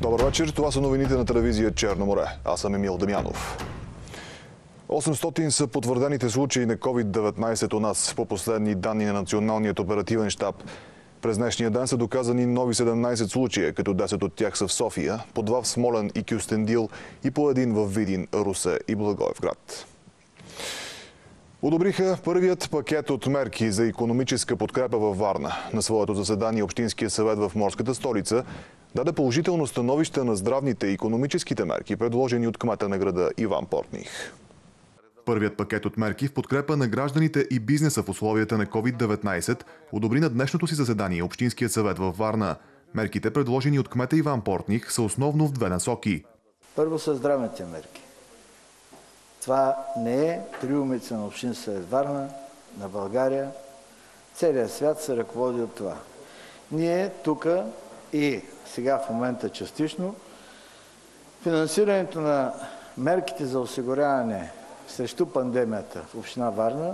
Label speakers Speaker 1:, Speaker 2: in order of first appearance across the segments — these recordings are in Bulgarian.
Speaker 1: Добър вечер, това са новините на телевизия Черно море. Аз съм Емил Дамянов. 800 са потвърдените случаи на COVID-19 у нас по последни данни на Националният оперативен щаб. През днешния ден са доказани нови 17 случая, като 10 от тях са в София, по 2 в Смолян и Кюстендил и по 1 в Видин, Русе и Благоевград. Одобриха първият пакет от мерки за икономическа подкрепа във Варна. На своето заседание Общинския съвет в морската столица даде положително становище на здравните и икономическите мерки, предложени от кмета на града Иван Портних. Първият пакет от мерки в подкрепа на гражданите и бизнеса в условията на COVID-19 одобри на днешното си заседание Общинския съвет във Варна. Мерките, предложени от кмета Иван Портних, са основно в 2 насоки.
Speaker 2: Първо са здравните мерки. Това не е приумица на Общинския съвет Варна, на България. Целият свят се ръководи от това. Ние тук и сега в момента частично финансирането на мерките за осигуряване срещу пандемията в община Варна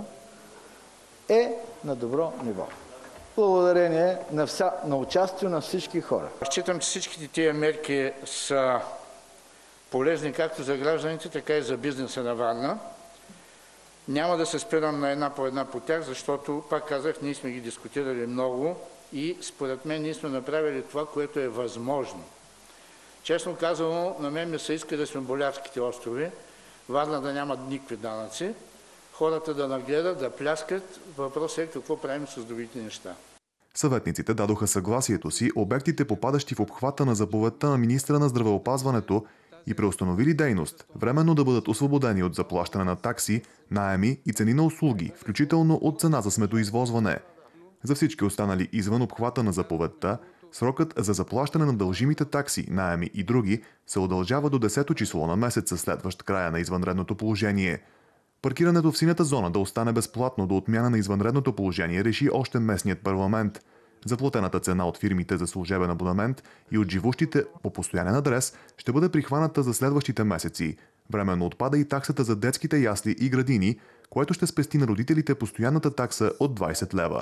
Speaker 2: е на добро ниво. Благодарение на участие на всички хора.
Speaker 3: Считам, че всичките тия мерки са полезни както за гражданите, така и за бизнеса на Варна. Няма да се спирам на една по тях, защото, пак казах, ние сме ги дискутирали много и според мен ние сме направили това, което е възможно. Честно казано, на мен ми се иска да сме Болярските острови, Варна да няма никакви данъци, хората да нагледат, да пляскат. Въпросът е какво правим с другите неща.
Speaker 1: Съветниците дадоха съгласието си обектите, попадащи в обхвата на заповедта на министра на здравеопазването и преустановили дейност, временно да бъдат освободени от заплащане на такси, наеми и цени на услуги, включително от цена за сметоизвозване. За всички останали извън обхвата на заповедта, срокът за заплащане на дължимите такси, наеми и други се удължава до 10-то число на месеца, следващ края на извънредното положение. Паркирането в синята зона да остане безплатно до отмяна на извънредното положение реши още местният парламент. Заплатената цена от фирмите за служебен абонамент и от живущите по постоянен адрес ще бъде прихваната за следващите месеци. Временно отпада и таксата за детските ясли и градини, което ще спести на родителите постоянната такса от 20 лева.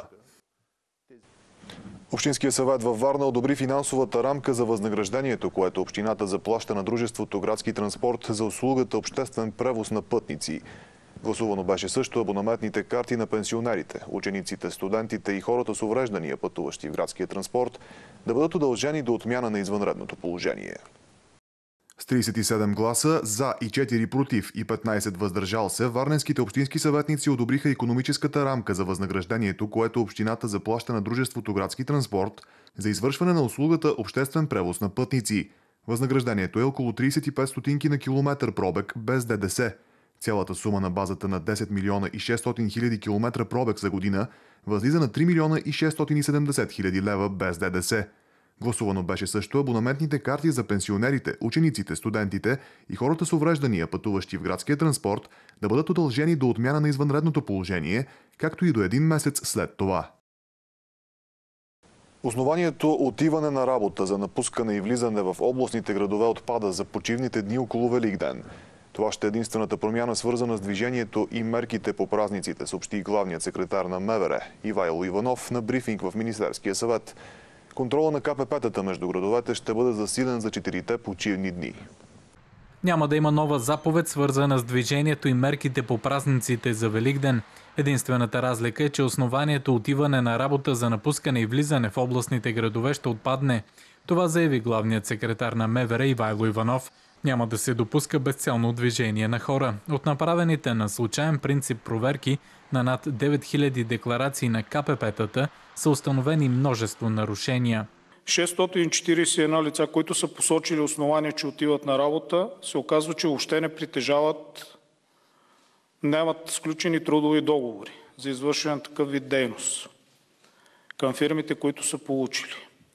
Speaker 1: Общинския съвет във Варна одобри финансовата рамка за възнаграждението, което общината заплаща на дружеството Градски транспорт за услугата обществен превоз на пътници. Гласувано беше също абонаментните карти на пенсионерите, учениците, студентите и хората с увреждания, пътуващи в градския транспорт, да бъдат удължени до отмяна на извънредното положение. С 37 гласа за и 4 против и 15 въздържал се, варненските общински съветници одобриха икономическата рамка за възнаграждението, което общината заплаща на дружеството Градски транспорт за извършване на услугата обществен превоз на пътници. Възнаграждението е около 35 стотинки на километър пробег без ДДС. Цялата сума на базата на 10 милиона и 600 хиляди километра пробег за година възлиза на 3 милиона и 670 хиляди лева без ДДС. Гласувано беше също абонаментните карти за пенсионерите, учениците, студентите и хората с увреждания, пътуващи в градския транспорт, да бъдат удължени до отмяна на извънредното положение, както и до 1 месец след това. Основанието отиване на работа за напускане и влизане в областните градове отпада за почивните дни около Великден. Това ще е единствената промяна, свързана с движението и мерките по празниците, съобщи главният секретар на МВР Ивайло Иванов на брифинг в Министерския съвет. Контрола на КПП-тата между градовете ще бъде засилен за 4-те почивни дни.
Speaker 4: Няма да има нова заповед, свързана с движението и мерките по празниците за Великден. Единствената разлика е, че основанието отиване на работа за напускане и влизане в областните градове ще отпадне. Това заяви главният секретар на МВР Ивайло Иванов. Няма да се допуска безцелно движение на хора. От направените на случайен принцип проверки на над 9000 декларации на КПП-тата са установени множество нарушения.
Speaker 5: 641 лица, които са посочили основания, че отиват на работа, се оказва, че въобще не притежават, нямат сключени трудови договори за извършване на такъв вид дейност към фирмите, които са получили.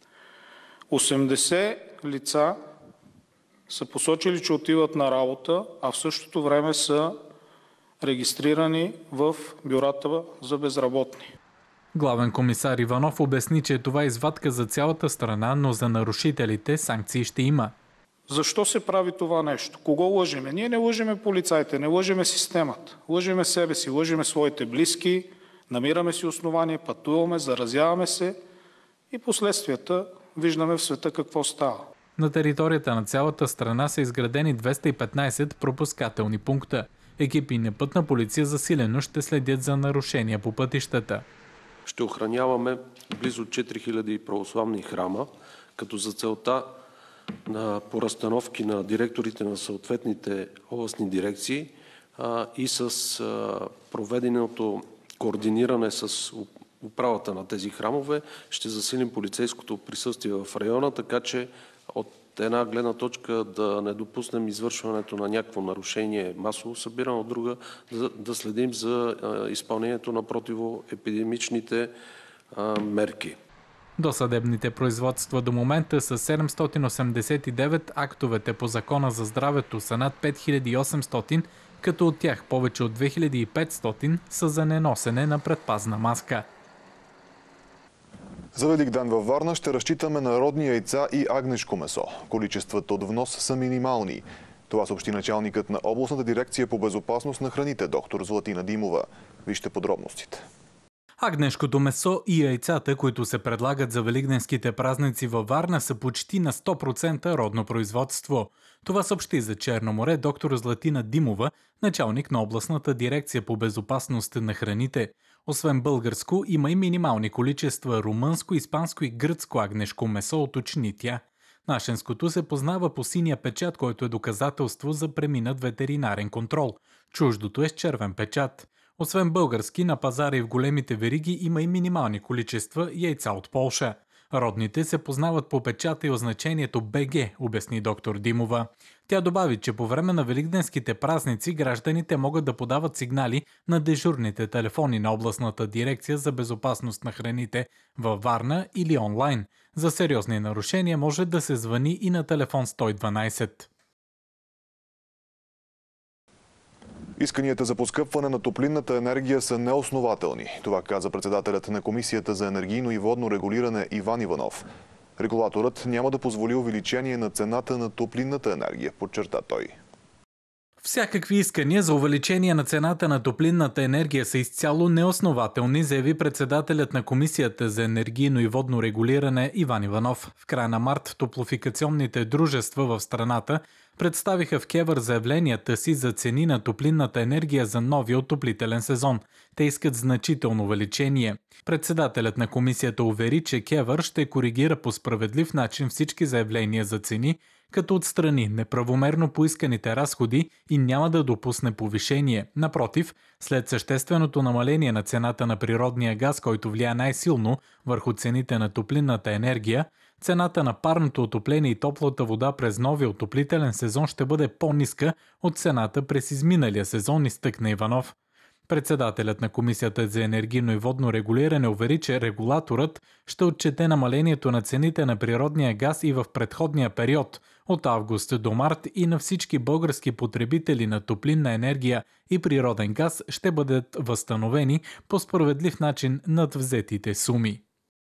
Speaker 5: 80 лица са посочили, че отиват на работа, а в същото време са регистрирани в бюрата за безработни.
Speaker 4: Главен комисар Иванов обясни, че това е извадка за цялата страна, но за нарушителите санкции ще има.
Speaker 5: Защо се прави това нещо? Кого лъжеме? Ние не лъжеме полицаите, не лъжеме системата. Лъжеме себе си, лъжеме своите близки, намираме си основание, пътуваме, заразяваме се и последствията виждаме в света какво става.
Speaker 4: На територията на цялата страна са изградени 215 пропускателни пункта. Екипи на пътна полиция засилено ще следят за нарушения по пътищата.
Speaker 6: Ще охраняваме близо 4000 православни храма, като за целта по разстановки на директорите на съответните областни дирекции и с проведеното координиране с управата на тези храмове ще засилим полицейското присъствие в района, така че от една гледна точка да не допуснем извършването на някакво нарушение, масово събиране, от друга да следим за изпълнението на противоепидемичните мерки.
Speaker 4: Досъдебните производства до момента са 789, актовете по Закона за здравето са над 5800, като от тях повече от 2500 са за неносене на предпазна маска.
Speaker 1: За Великден във Варна ще разчитаме на родни яйца и агнешко месо. Количествата от внос са минимални. Това съобщи началникът на областната дирекция по безопасност на храните, доктор Златина Димова. Вижте подробностите.
Speaker 4: Агнешкото месо и яйцата, които се предлагат за великденските празници във Варна, са почти на 100% родно производство. Това съобщи за Черно море доктор Златина Димова, началник на областната дирекция по безопасност на храните. Освен българско, има и минимални количества румънско, испанско и гръцко агнешко месо, уточни тя. Нашенското се познава по синия печат, който е доказателство за преминат ветеринарен контрол. Чуждото е с червен печат. Освен български, на пазара и в големите вериги има и минимални количества яйца от Полша. Родните се познават по печата и означението БГ, обясни доктор Димова. Тя добави, че по време на великденските празници гражданите могат да подават сигнали на дежурните телефони на областната дирекция за безопасност на храните във Варна или онлайн. За сериозни нарушения може да се звъни и на телефон 112.
Speaker 1: Исканията за поскъпване на топлинната енергия са неоснователни. Това каза председателят на Комисията за енергийно и водно регулиране Иван Иванов. Регулаторът няма да позволи увеличение на цената на топлинната енергия, подчерта той.
Speaker 4: Всякакви искания за увеличение на цената на топлинната енергия са изцяло неоснователни, заяви председателят на Комисията за енергийно и водно регулиране Иван Иванов. В края на март топлофикационните дружества в страната представиха в КЕВР заявленията си за цени на топлинната енергия за новия отоплителен сезон. Те искат значително увеличение. Председателят на комисията увери, че КЕВР ще коригира по справедлив начин всички заявления за цени, като отстрани неправомерно поисканите разходи и няма да допусне повишение. Напротив, след същественото намаление на цената на природния газ, който влияе най-силно върху цените на топлинната енергия, цената на парното отопление и топлата вода през новия отоплителен сезон ще бъде по-ниска от цената през изминалия сезон, изтъкна Иванов. Председателят на Комисията за енергийно и водно регулиране увери, че регулаторът ще отчете намалението на цените на природния газ и в предходния период от август до март и на всички български потребители на топлинна енергия и природен газ ще бъдат възстановени по справедлив начин над взетите суми.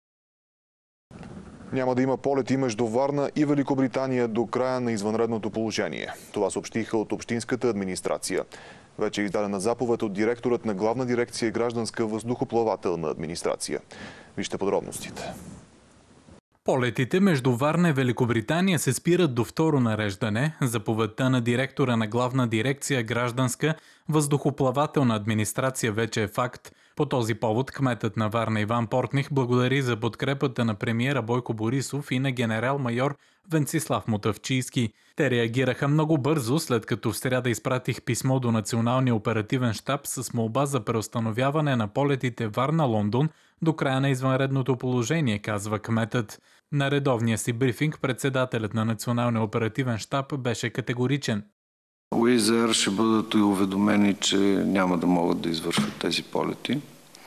Speaker 1: Няма да има полети между Варна и Великобритания до края на извънредното положение. Това съобщиха от Общинската администрация. Вече е издадена заповед от директорът на Главна дирекция гражданска въздухоплавателна администрация. Вижте подробностите.
Speaker 4: Полетите между Варна и Великобритания се спират до второ нареждане. Заповедта на директора на Главна дирекция гражданска въздухоплавателна администрация вече е факт. По този повод кметът на Варна Иван Портних благодари за подкрепата на премиера Бойко Борисов и на генерал-майор Венцислав Мутафчийски. Те реагираха много бързо, след като в сряда изпратих писмо до Националния оперативен щаб с молба за преустановяване на полетите Варна-Лондон до края на извънредното положение, казва кметът. На редовния си брифинг председателят на Националния оперативен щаб беше категоричен.
Speaker 7: Wizz Air ще бъдат и уведомени, че няма да могат да извършват тези полети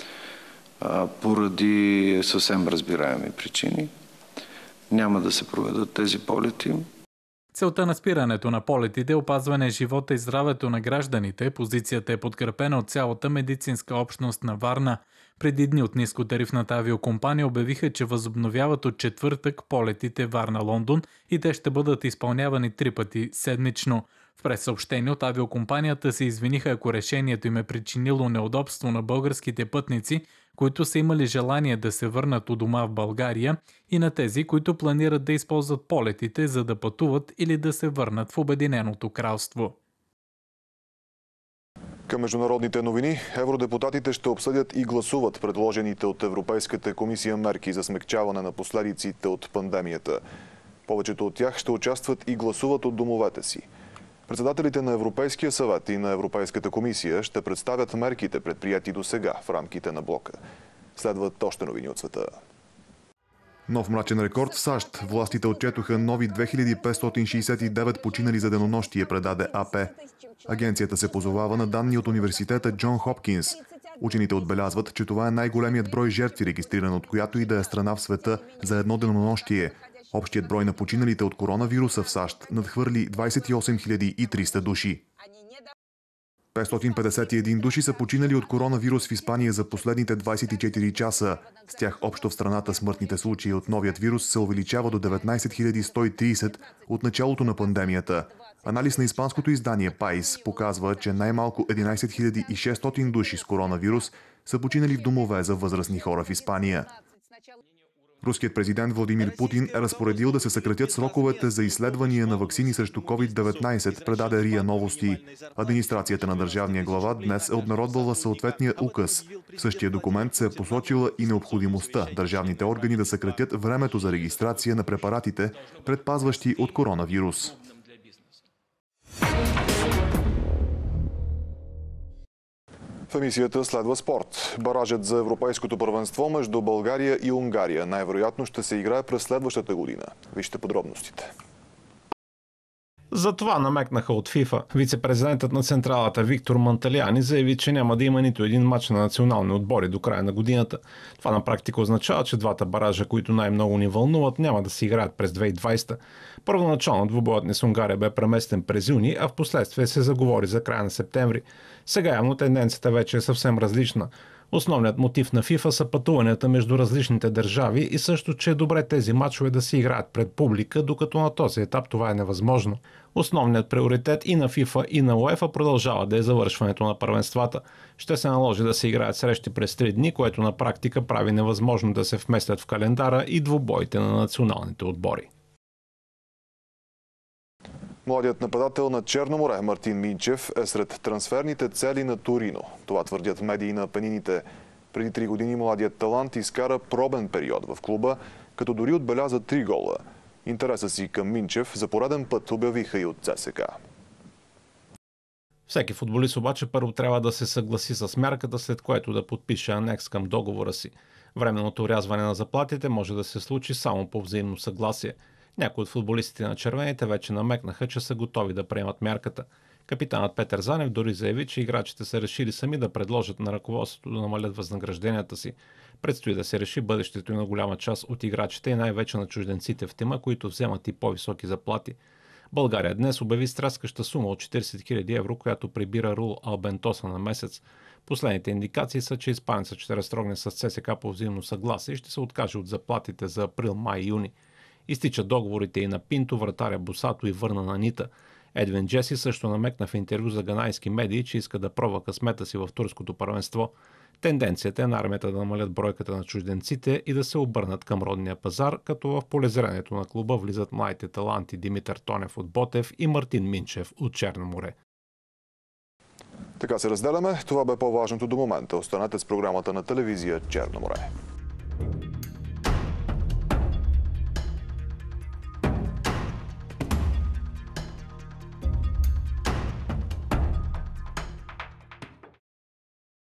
Speaker 7: поради съвсем разбираеми причини. Няма да се проведат тези полети.
Speaker 4: Целта на спирането на полетите е опазване живота и здравето на гражданите. Позицията е подкрепена от цялата медицинска общност на Варна. Преди дни от нискотарифната авиокомпания обявиха, че възобновяват от четвъртък полетите Варна-Лондон и те ще бъдат изпълнявани 3 пъти седмично. В прессъобщение от авиокомпанията се извиниха, ако решението им е причинило неудобство на българските пътници, които са имали желание да се върнат у дома в България, и на тези, които планират да използват полетите, за да пътуват или да се върнат в Обединеното кралство.
Speaker 1: Към международните новини, евродепутатите ще обсъдят и гласуват предложените от Европейската комисия мерки за смекчаване на последиците от пандемията. Повечето от тях ще участват и гласуват от домовете си. Председателите на Европейския съвет и на Европейската комисия ще представят мерките, предприяти до сега в рамките на блока. Следват още новини от света. Нов мрачен рекорд в САЩ. Властите отчетоха нови 2569 починали за денонощие, предаде АП. Агенцията се позовава на данни от университета Джон Хопкинс. Учените отбелязват, че това е най-големият брой жертви, регистриран от която и да е страна в света за едно денонощие. Общият брой на починалите от коронавируса в САЩ надхвърли 28 300 души. 551 души са починали от коронавирус в Испания за последните 24 часа. С тях общо в страната смъртните случаи от новият вирус се увеличава до 19 130 от началото на пандемията. Анализ на испанското издание País показва, че най-малко 11 600 души с коронавирус са починали в домове за възрастни хора в Испания. Руският президент Владимир Путин е разпоредил да се съкратят сроковете за изследвания на ваксини срещу COVID-19, предаде РИА Новости. Администрацията на държавния глава днес е обнародвала съответния указ. В същия документ се е посочила и необходимостта държавните органи да съкратят времето за регистрация на препаратите, предпазващи от коронавирус. В емисията следва спорт. Баражът за европейското първенство между България и Унгария най-вероятно ще се играе през следващата година. Вижте подробностите.
Speaker 8: За това намекнаха от ФИФА. Вице-президентът на централата Виктор Монталиани заяви, че няма да има нито един мач на национални отбори до края на годината. Това на практика означава, че двата баража, които най-много ни вълнуват, няма да се играят през 2020. Първоначално двубоят ни с Унгария бе преместен през юни, а в последствие се заговори за края на септември. Сега явно тенденцията вече е съвсем различна. Основният мотив на ФИФА са пътуванията между различните държави и също, че е добре тези мачове да се играят пред публика, докато на този етап това е невъзможно. Основният приоритет и на ФИФА, и на УЕФА продължава да е завършването на първенствата. Ще се наложи да се играят срещи през 3 дни, което на практика прави невъзможно да се вместят в календара и двубоите на националните отбори.
Speaker 1: Младият нападател на Черно море Мартин Минчев е сред трансферните цели на Торино. Това твърдят медии на Апенините. Преди 3 години младият талант изкара пробен период в клуба, като дори отбеляза 3 гола. Интереса си към Минчев за пореден път обявиха и от ЦСКА.
Speaker 8: Всеки футболист обаче първо трябва да се съгласи с мярката, след което да подпише анекс към договора си. Временното орязване на заплатите може да се случи само по взаимно съгласие. Някои от футболистите на червените вече намекнаха, че са готови да приемат мярката. Капитанът Петър Занев дори заяви, че играчите са решили сами да предложат на ръководството да намалят възнагражденията си. Предстои да се реши бъдещето и на голяма част от играчите и най-вече на чужденците в тима, които вземат и по-високи заплати. България днес обяви стряскаща сума от 40 000 евро, която прибира Рул Албентоса на месец. Последните индикации са, че испанецът ще разтрогне с ЦСКА по взаимно съгласие и ще се откаже от заплатите за април, май и юни. Изтичат договорите и на Пинто, вратаря Босато и Върна на Нита. Едвин Джеси също намекна в интервю за ганайски медии, че иска да пробва късмета си в турското първенство. Тенденцията е на армията да намалят бройката на чужденците и да се обърнат към родния пазар, като в полезрението на клуба влизат младите таланти Димитър Тонев от Ботев и Мартин Минчев от Черно море.
Speaker 1: Така се разделяме. Това бе по-важното до момента. Останете с програмата на телевизия Черно море.